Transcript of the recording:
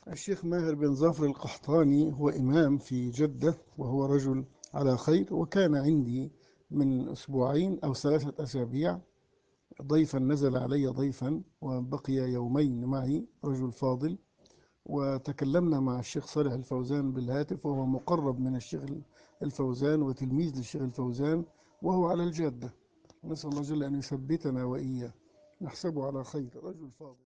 الشيخ ماهر بن ظافر القحطاني هو إمام في جدة، وهو رجل على خير. وكان عندي من أسبوعين أو 3 أسابيع ضيفا، نزل علي ضيفا وبقي يومين معي، رجل فاضل. وتكلمنا مع الشيخ صالح الفوزان بالهاتف، وهو مقرب من الشيخ الفوزان وتلميذ للشيخ الفوزان، وهو على الجادة. نسأل الله جل أن يثبتنا وإياه. نحسبه على خير، رجل فاضل.